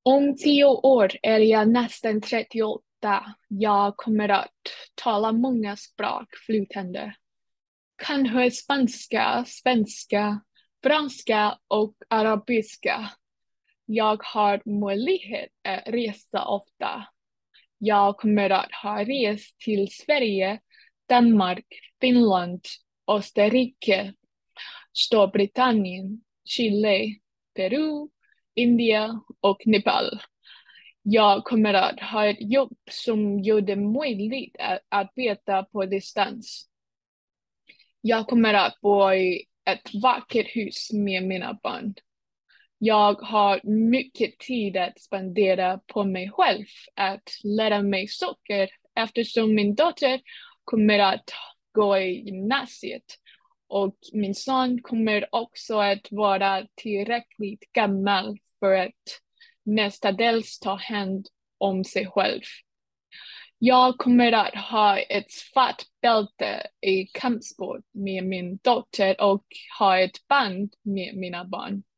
Om 10 år är jag nästan 38. Jag kommer att tala många språk flytande. Kanske spanska, svenska, franska och arabiska. Jag har möjlighet att resa ofta. Jag kommer att ha rest till Sverige, Danmark, Finland, Österrike, Storbritannien, Chile, Peru, Indien och Nepal. Jag kommer att ha ett jobb som gör det möjligt att arbeta på distans. Jag kommer att bo i ett vackert hus med mina barn. Jag har mycket tid att spendera på mig själv, att lära mig saker eftersom min dotter kommer att gå i gymnasiet och min son kommer också att vara tillräckligt gammal för att mestadels ta hand om sig själv. Jag kommer att ha ett svart bälte i kampsport med min dotter och ha ett band med mina barn.